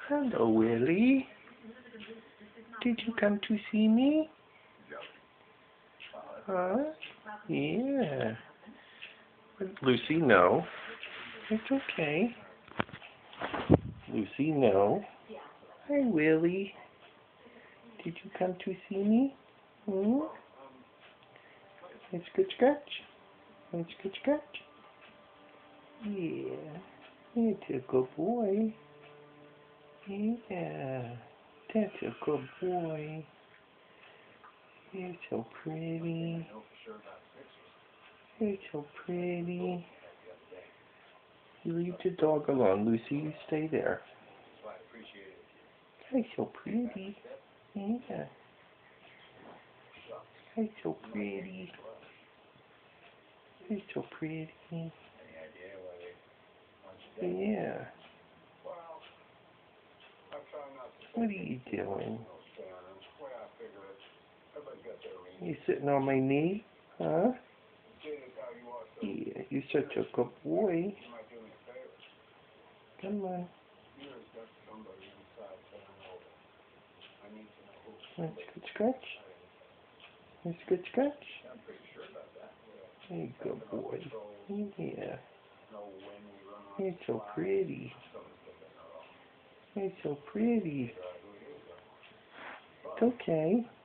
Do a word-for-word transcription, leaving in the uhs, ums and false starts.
Hello, Willy. Did you come to see me? Huh? Yeah. Lucy, no. It's okay. Lucy, no. Hi, Willy. Did you come to see me? Hmm? It's good scratch. It's good scratch. Yeah. It's a good boy. Yeah. That's a good boy. You're so pretty. You're so pretty. You leave the dog alone, Lucy. You stay there. You're so pretty. Yeah. You're so pretty. You're so pretty. Yeah. What are you doing? You sitting on my knee? Huh? Yeah, you're such a good boy. Come on. That's good scratch. That's good scratch. Hey, good boy. Yeah. You're so pretty. You're so pretty. It's okay.